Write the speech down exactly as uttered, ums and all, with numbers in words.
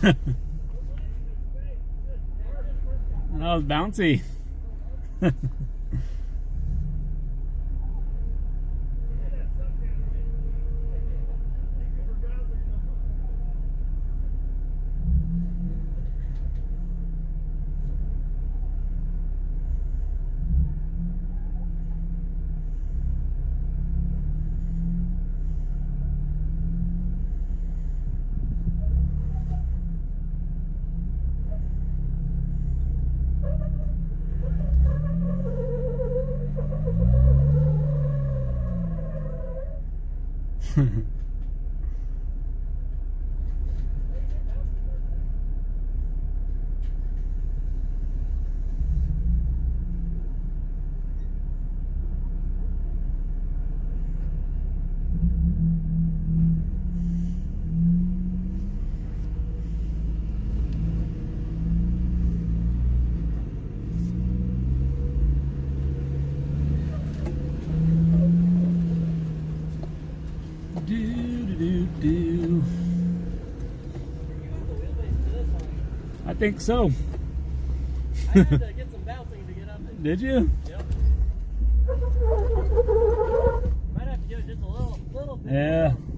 was bouncy. Do. I think so. I had to get some bouncing to get up there. Did you? Yep. Might have to give it just a little, little bit. Yeah.